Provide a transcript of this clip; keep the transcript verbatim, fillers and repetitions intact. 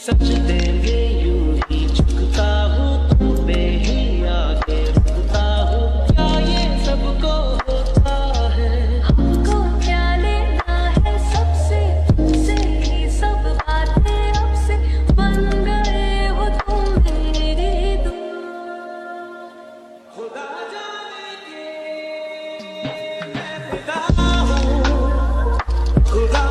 सच देंगे यूं ही झुकता हूँ तुम पे ही आगे रुकता हूँ क्या ये सबको होता है हमको क्या लेना है सबसे तुमसे ही सब बातें अब से बन गए हो तुम मेरे दोस्त खुदा जाने के मैं फिदा हूँ खुदा